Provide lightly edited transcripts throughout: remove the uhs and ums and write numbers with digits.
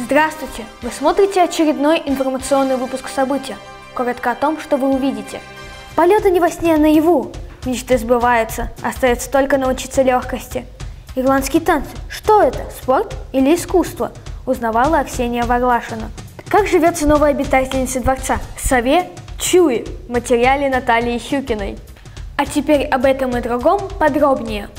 Здравствуйте! Вы смотрите очередной информационный выпуск события. Коротко о том, что вы увидите. Полеты не во сне, а наяву. Мечты сбываются, остается только научиться легкости. Ирландские танцы. Что это? Спорт или искусство? Узнавала Аксения Варлашина. Как живется новая обитательница дворца? Сове Чуи в материале Натальи Щукиной. А теперь об этом и другом подробнее.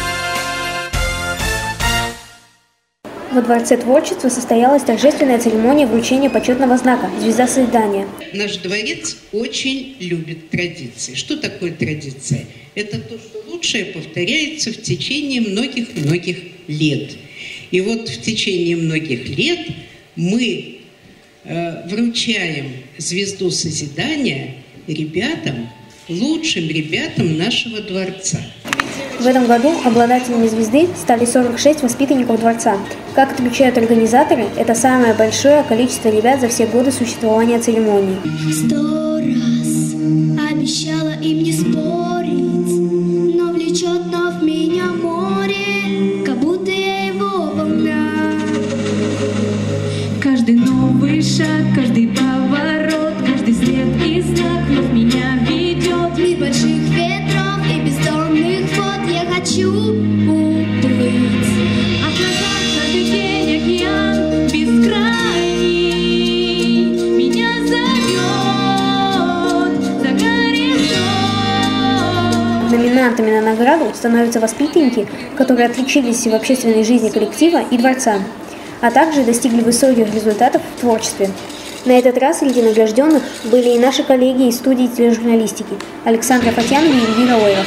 Во Дворце творчества состоялась торжественная церемония вручения почетного знака «Звезда Созидания». Наш дворец очень любит традиции. Что такое традиция? Это то, что лучшее повторяется в течение многих-многих лет. И вот в течение многих лет мы вручаем звезду Созидания лучшим ребятам нашего дворца. В этом году обладателями звезды стали 46 воспитанников дворца. Как отмечают организаторы, это самое большое количество ребят за все годы существования церемонии. 100 раз обещала им не спорить, но влечет вновь меня море, как будто я его волна. Каждый новый шаг, каждый поворот, каждый след и знак вновь меня ведет. Мир больших ветров и бездонных вод я хочу уплыть. От назад каждый день океан бескрайний меня зовет за горизонт. Номинантами на награду становятся воспитанники, которые отличились в общественной жизни коллектива и дворца, а также достигли высоких результатов в творчестве. На этот раз среди награжденных были и наши коллеги из студии тележурналистики Александра Фатьянова и Эльвира Ойров.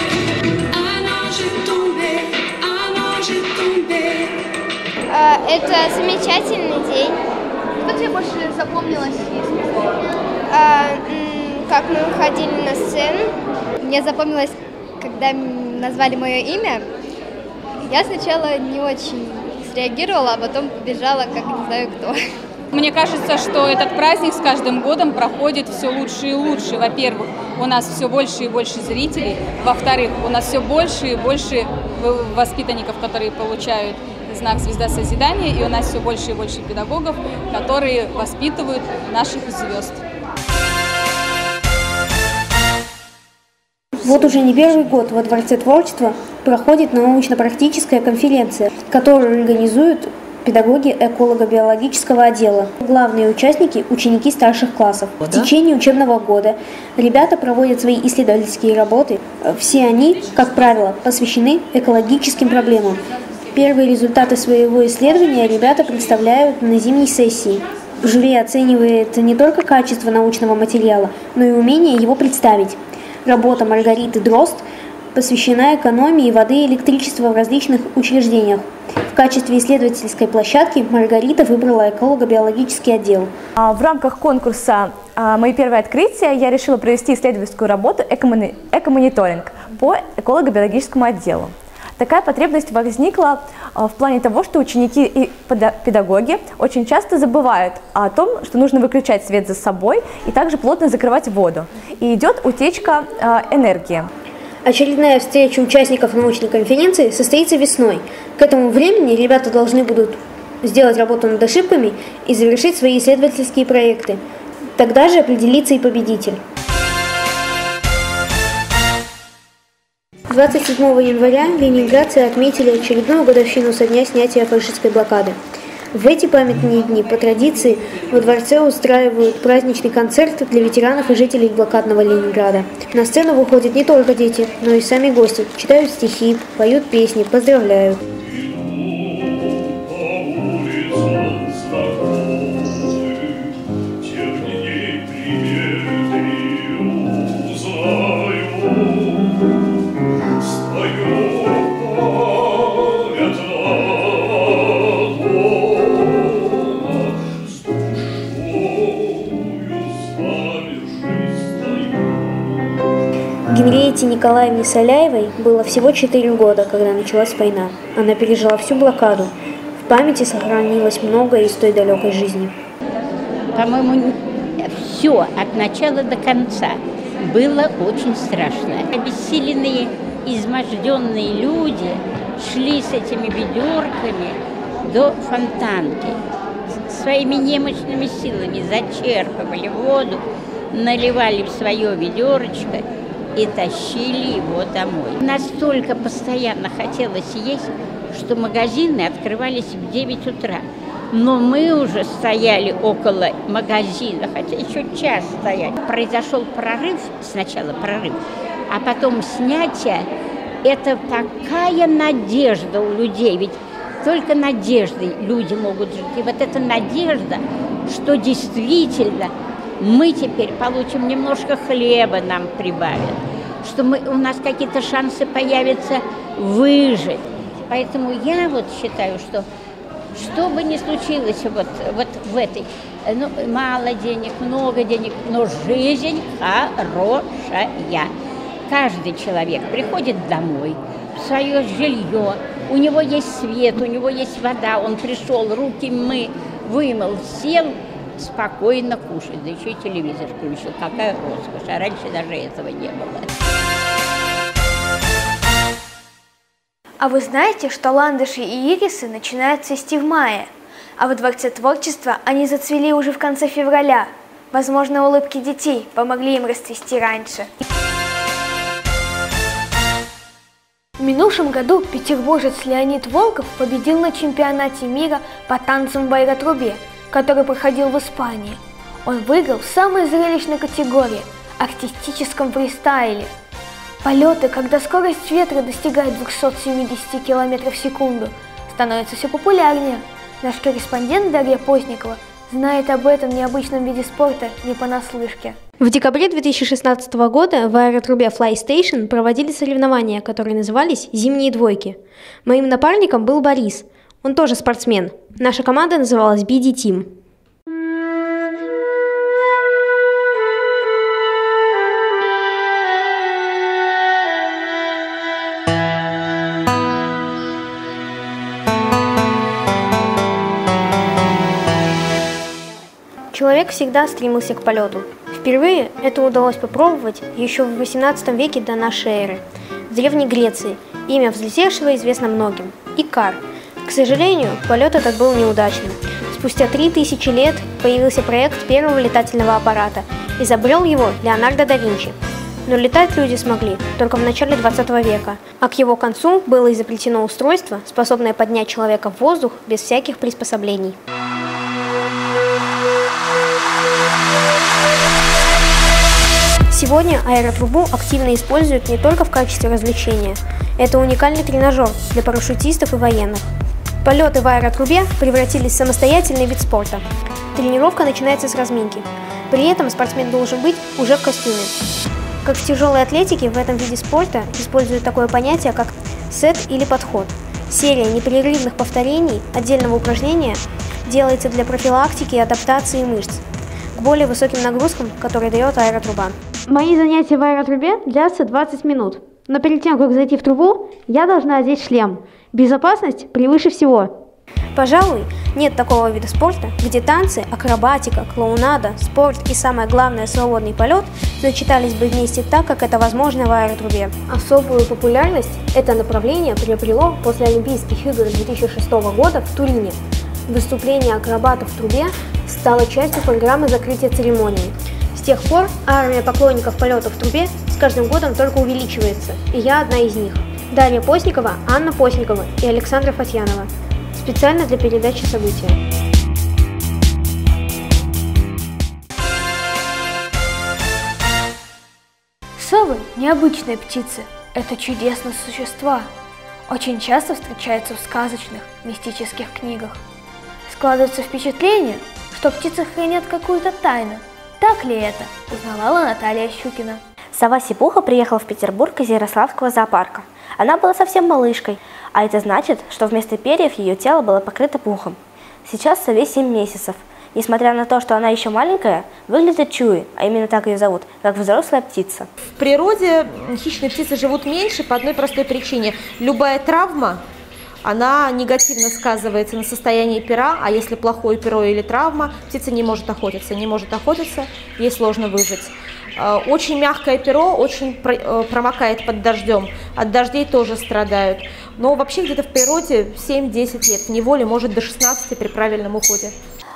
Это замечательный день. Что тебе больше запомнилось? Как мы выходили на сцену. Мне запомнилось, когда назвали мое имя. Я сначала не очень среагировала, а потом побежала, как не знаю кто. Мне кажется, что этот праздник с каждым годом проходит все лучше и лучше. Во-первых, у нас все больше и больше зрителей. Во-вторых, у нас все больше и больше воспитанников, которые получают знак «Звезда Созидания», и у нас все больше и больше педагогов, которые воспитывают наших звезд. Вот уже не первый год во Дворце творчества проходит научно-практическая конференция, которую организуют педагоги эколого-биологического отдела. Главные участники – ученики старших классов. В течение учебного года ребята проводят свои исследовательские работы. Все они, как правило, посвящены экологическим проблемам. Первые результаты своего исследования ребята представляют на зимней сессии. Жюри оценивает не только качество научного материала, но и умение его представить. Работа Маргариты Дрозд посвящена экономии воды и электричества в различных учреждениях. В качестве исследовательской площадки Маргарита выбрала эколого-биологический отдел. В рамках конкурса «Мои первые открытия» я решила провести исследовательскую работу «Экомониторинг» по эколого-биологическому отделу. Такая потребность возникла в плане того, что ученики и педагоги очень часто забывают о том, что нужно выключать свет за собой и также плотно закрывать воду. И идет утечка энергии. Очередная встреча участников научной конференции состоится весной. К этому времени ребята должны будут сделать работу над ошибками и завершить свои исследовательские проекты. Тогда же определится и победитель. 27 января ленинградцы отметили очередную годовщину со дня снятия фашистской блокады. В эти памятные дни по традиции во дворце устраивают праздничный концерт для ветеранов и жителей блокадного Ленинграда. На сцену выходят не только дети, но и сами гости, читают стихи, поют песни, поздравляют. Генриетте Николаевне Соляевой было всего 4 года, когда началась война. Она пережила всю блокаду. В памяти сохранилось многое из той далекой жизни. По-моему, все от начала до конца было очень страшно. Обессиленные, изможденные люди шли с этими ведерками до фонтанки. своими немощными силами зачерпывали воду, наливали в свое ведерочко и тащили его домой. Настолько постоянно хотелось есть, что магазины открывались в 9 утра. Но мы уже стояли около магазина, хотя еще час стояли. Произошел прорыв, сначала прорыв, а потом снятие. Это такая надежда у людей, ведь только надеждой люди могут жить. И вот эта надежда, что действительно мы теперь получим немножко хлеба, нам прибавят, что у нас какие-то шансы появятся выжить. Поэтому я вот считаю, что бы ни случилось вот в этой, мало денег, много денег, но жизнь хорошая. Каждый человек приходит домой, в свое жилье, у него есть свет, у него есть вода, он пришел, руки вымыл, сел, спокойно кушать, да еще и телевизор включил. Какая роскошь, а раньше даже этого не было. А вы знаете, что ландыши и ирисы начинают цвести в мае, а во Дворце творчества они зацвели уже в конце февраля. Возможно, улыбки детей помогли им расцвести раньше. В минувшем году петербуржец Леонид Волков победил на чемпионате мира по танцам в аэротрубе, который проходил в Испании. Он выиграл в самой зрелищной категории – артистическом фристайле. Полеты, когда скорость ветра достигает 270 км в секунду, становятся все популярнее. Наш корреспондент Дарья Постникова знает об этом необычном виде спорта не понаслышке. В декабре 2016 года в аэротрубе Fly Station проводили соревнования, которые назывались «Зимние двойки». Моим напарником был Борис, он тоже спортсмен. Наша команда называлась BD Team. Человек всегда стремился к полету. Впервые это удалось попробовать еще в 18 веке до нашей эры. В Древней Греции имя взлетевшего известно многим – Икар. К сожалению, полет этот был неудачным. Спустя 3000 лет появился проект первого летательного аппарата. Изобрел его Леонардо да Винчи. Но летать люди смогли только в начале 20 века, а к его концу было изобретено устройство, способное поднять человека в воздух без всяких приспособлений. Сегодня аэротрубу активно используют не только в качестве развлечения. Это уникальный тренажер для парашютистов и военных. Полеты в аэротрубе превратились в самостоятельный вид спорта. Тренировка начинается с разминки. При этом спортсмен должен быть уже в костюме. Как в тяжелой атлетике, в этом виде спорта используют такое понятие, как сет или подход. Серия непрерывных повторений отдельного упражнения делается для профилактики и адаптации мышц к более высоким нагрузкам, которые дает аэротруба. Мои занятия в аэротрубе длятся 20 минут. Но перед тем, как зайти в трубу, я должна одеть шлем. Безопасность превыше всего. Пожалуй, нет такого вида спорта, где танцы, акробатика, клоунада, спорт и, самое главное, свободный полет сочетались бы вместе так, как это возможно в аэротрубе. Особую популярность это направление приобрело после Олимпийских игр 2006 года в Турине. Выступление акробатов в трубе стало частью программы закрытия церемонии. С тех пор армия поклонников полетов в трубе с каждым годом только увеличивается, и я одна из них. Дарья Постникова, Анна Постникова и Александра Фатьянова. Специально для передачи события. Совы – необычные птицы. Это чудесные существа. Очень часто встречаются в сказочных, мистических книгах. Складывается впечатление, что птицы хранят какую-то тайну. Так ли это? Узнавала Наталья Щукина. Сова-сипуха приехала в Петербург из Ярославского зоопарка. Она была совсем малышкой, а это значит, что вместо перьев ее тело было покрыто пухом. Сейчас сове 7 месяцев. Несмотря на то, что она еще маленькая, выглядит чуй, а именно так ее зовут, как взрослая птица. В природе хищные птицы живут меньше по одной простой причине. Любая травма, она негативно сказывается на состоянии пера, а если плохое перо или травма, птица не может охотиться, ей сложно выжить. Очень мягкое перо очень промокает под дождем, от дождей тоже страдают. Но вообще где-то в природе 7-10 лет, в неволе может до 16 при правильном уходе.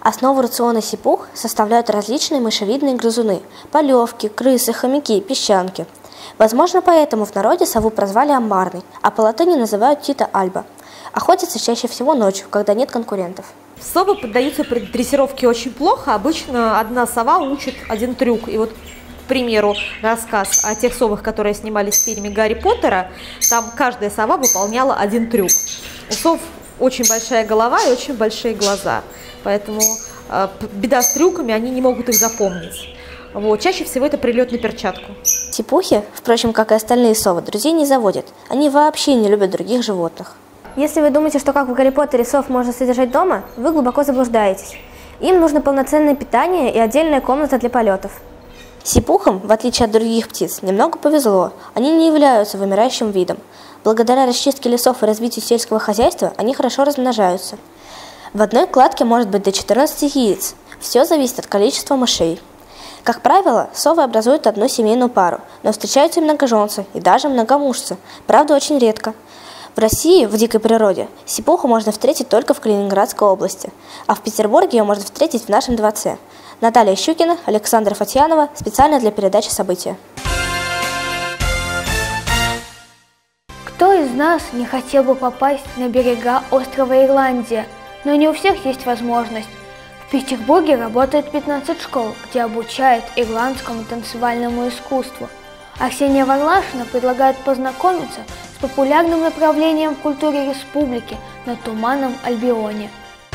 Основу рациона сипух составляют различные мышевидные грызуны – полевки, крысы, хомяки, песчанки. Возможно, поэтому в народе сову прозвали амбарной, а по латыни называют тита альба. Охотятся чаще всего ночью, когда нет конкурентов. Совы поддаются дрессировке очень плохо. Обычно одна сова учит один трюк. И вот, к примеру, рассказ о тех совах, которые снимались в фильме «Гарри Поттера», там каждая сова выполняла один трюк. У сов очень большая голова и очень большие глаза, поэтому беда с трюками, они не могут их запомнить. Вот. Чаще всего это прилет на перчатку. Сипухи, впрочем, как и остальные совы, друзей не заводят. Они вообще не любят других животных. Если вы думаете, что как в Гарри Поттере сов можно содержать дома, вы глубоко заблуждаетесь. Им нужно полноценное питание и отдельная комната для полетов. Сипухам, в отличие от других птиц, немного повезло. Они не являются вымирающим видом. Благодаря расчистке лесов и развитию сельского хозяйства они хорошо размножаются. В одной кладке может быть до 14 яиц. Все зависит от количества мышей. Как правило, совы образуют одну семейную пару, но встречаются и многоженцы, и даже многомужцы, правда, очень редко. В России, в дикой природе, сипуху можно встретить только в Калининградской области, а в Петербурге ее можно встретить в нашем дворце. Наталья Щукина, Александра Фатьянова, специально для передачи «События». Кто из нас не хотел бы попасть на берега острова Ирландия, но не у всех есть возможность. В Петербурге работает 15 школ, где обучают ирландскому танцевальному искусству. А Ксения Варлашина предлагает познакомиться с популярным направлением в культуре республики на Туманном Альбионе.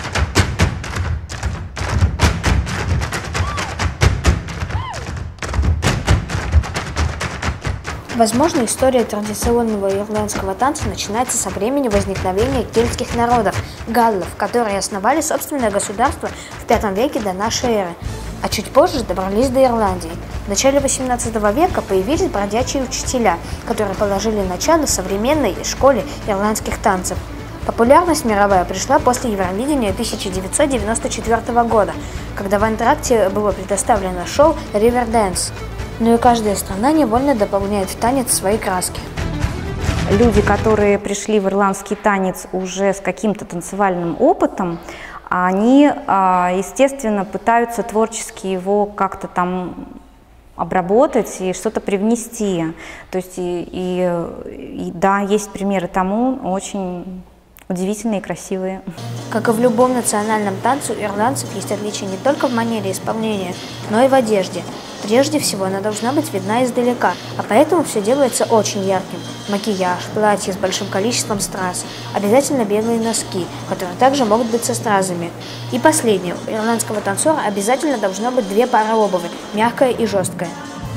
Возможно, история традиционного ирландского танца начинается со времени возникновения кельтских народов – галлов, которые основали собственное государство в V веке до нашей эры, а чуть позже добрались до Ирландии. В начале XVIII века появились бродячие учителя, которые положили начало современной школе ирландских танцев. Популярность мировая пришла после Евровидения 1994 года, когда в антракте было предоставлено шоу «Ривердэнс». Но и каждая страна невольно дополняет в танец свои краски. Люди, которые пришли в ирландский танец уже с каким-то танцевальным опытом, они, естественно, пытаются творчески его как-то там обработать и что-то привнести. То есть, да, есть примеры тому очень удивительные и красивые. Как и в любом национальном танце, у ирландцев есть отличия не только в манере исполнения, но и в одежде. Прежде всего, она должна быть видна издалека, а поэтому все делается очень ярким. Макияж, платье с большим количеством страз, обязательно белые носки, которые также могут быть со стразами. И последнее, у ирландского танцора обязательно должно быть 2 пары обуви, мягкая и жесткая.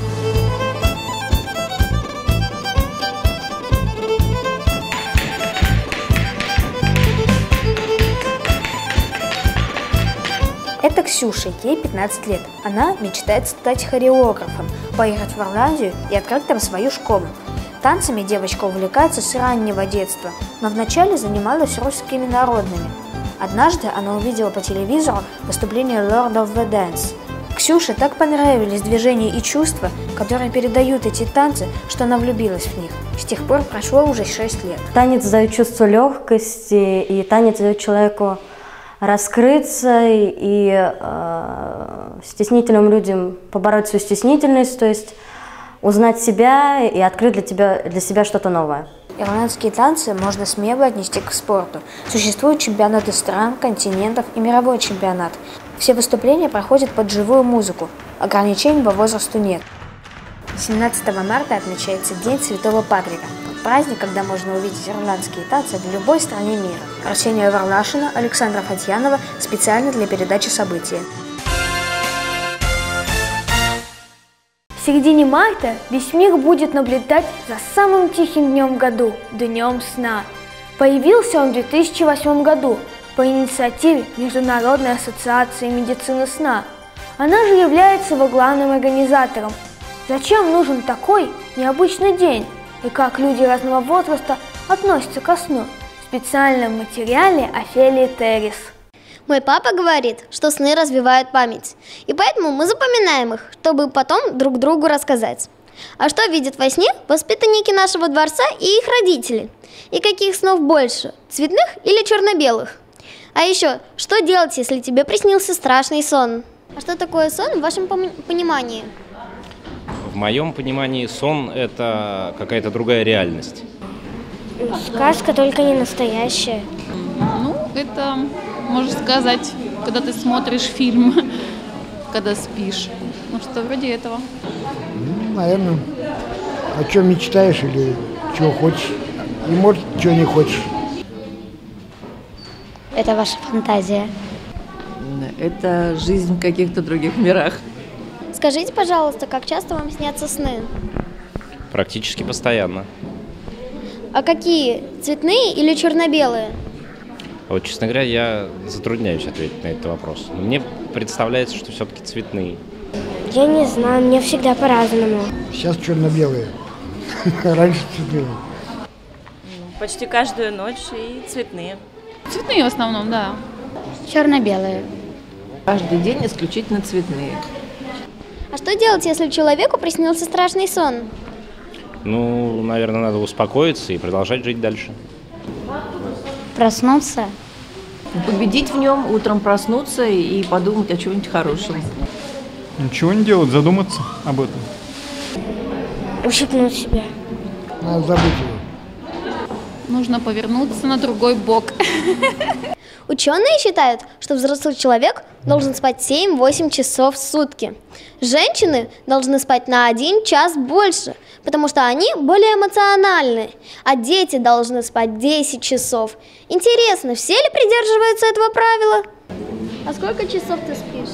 Это Ксюша, ей 15 лет. Она мечтает стать хореографом, поехать в Ирландию и открыть там свою школу. Танцами девочка увлекается с раннего детства, но вначале занималась русскими народными. Однажды она увидела по телевизору выступление Lord of the Dance. Ксюше так понравились движения и чувства, которые передают эти танцы, что она влюбилась в них. С тех пор прошло уже 6 лет. Танец дает чувство легкости, и танец дает человеку раскрыться и стеснительным людям побороть свою стеснительность, то есть узнать себя и открыть для себя что-то новое. Ирландские танцы можно смело отнести к спорту. Существуют чемпионаты стран, континентов и мировой чемпионат. Все выступления проходят под живую музыку. Ограничений по возрасту нет. 17 марта отмечается День Святого Патрика. Праздник, когда можно увидеть ирландские танцы в любой стране мира. Ксения Варлашина, Александра Фатьянова, специально для передачи «События». В середине марта весь мир будет наблюдать за самым тихим днем в году – Днем сна. Появился он в 2008 году по инициативе Международной ассоциации медицины сна. Она же является его главным организатором. Зачем нужен такой необычный день? И как люди разного возраста относятся ко сну? В специальном материале Офелии Террис. Мой папа говорит, что сны развивают память, и поэтому мы запоминаем их, чтобы потом друг другу рассказать. А что видят во сне воспитанники нашего дворца и их родители? И каких снов больше, цветных или черно-белых? А еще, что делать, если тебе приснился страшный сон? А что такое сон в вашем понимании? В моем понимании сон – это какая-то другая реальность. Сказка, только не настоящая. Ну, это, можно сказать, когда ты смотришь фильм, когда спишь. Ну, что вроде этого. Ну, наверное, о чем мечтаешь или чего хочешь. И, может, чего не хочешь. Это ваша фантазия. Это жизнь в каких-то других мирах. Скажите, пожалуйста, как часто вам снятся сны? Практически постоянно. А какие? Цветные или черно-белые? Вот, честно говоря, я затрудняюсь ответить на этот вопрос. Но мне представляется, что все-таки цветные. Я не знаю, мне всегда по-разному. Сейчас черно-белые. Раньше цветные. Почти каждую ночь и цветные. Цветные в основном, да. Черно-белые. Каждый день исключительно цветные. А что делать, если человеку приснился страшный сон? Ну, наверное, надо успокоиться и продолжать жить дальше. Проснуться. Победить в нем, утром проснуться и подумать о чем-нибудь хорошем. Ничего не делать, задуматься об этом. Ущипнуть себя. Надо забыть его. Нужно повернуться на другой бок. Ученые считают, что взрослый человек должен спать 7-8 часов в сутки. Женщины должны спать на 1 час больше, потому что они более эмоциональны. А дети должны спать 10 часов. Интересно, все ли придерживаются этого правила? А сколько часов ты спишь?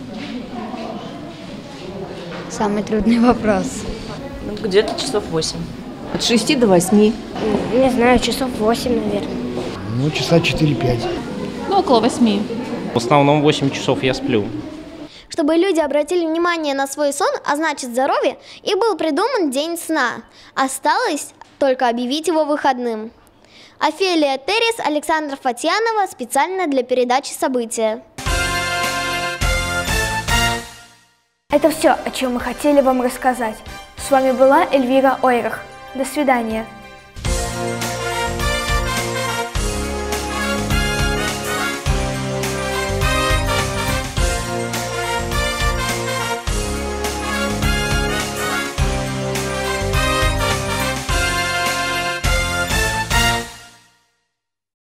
Самый трудный вопрос. Ну, где-то часов 8. От 6 до 8. Не знаю, часов 8, наверное. Ну, часа 4-5. Ну, около 8. В основном 8 часов я сплю. Чтобы люди обратили внимание на свой сон, а значит здоровье, и был придуман День сна. Осталось только объявить его выходным. Офелия Террис, Александра Фатьянова, специально для передачи «События». Это все, о чем мы хотели вам рассказать. С вами была Эльвира Ойрах. До свидания.